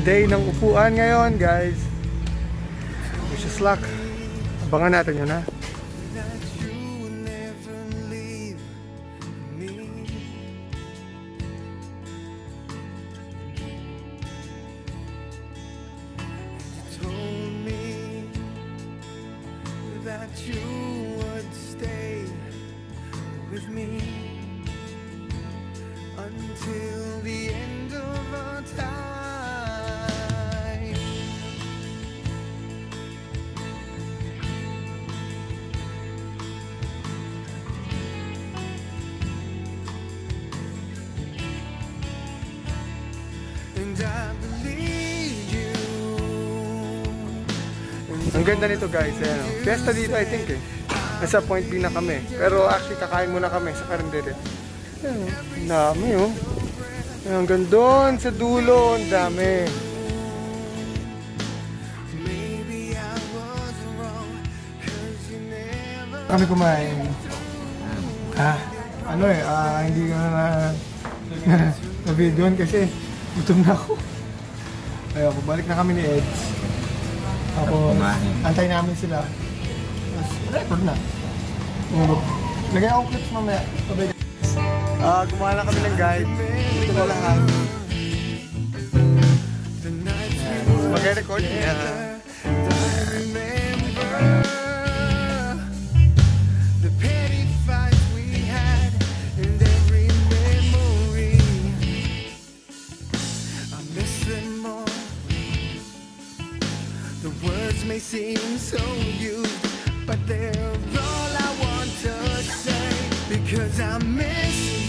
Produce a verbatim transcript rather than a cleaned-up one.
day ng upuan ngayon, guys. Wish us luck. Abangan natin yun, ha? That you would stay with me until the end of our time. And I believe you. Ang ganda nito, guys, ayan, oh. Fiesta dito, I think, eh. Nasa Point B na kami. Pero actually, kakain muna kami sa Carinderia. Ayan, oh. Ang dami, oh. Ayan, hanggang doon sa dulo, ang dami. Kami kumain. Ah, ano eh, ah, hindi ko na na na-videoan kasi gutom na ako. Ayun, balik na kami ni Eds. Tapos, antay namin sila. Tapos, record na. Lagay akong clips mamaya. Ah, uh, gumawa na kami ng guide. Ito na lahat. Mag-record niya. May seem so used, but they're all I want to say, because I miss you.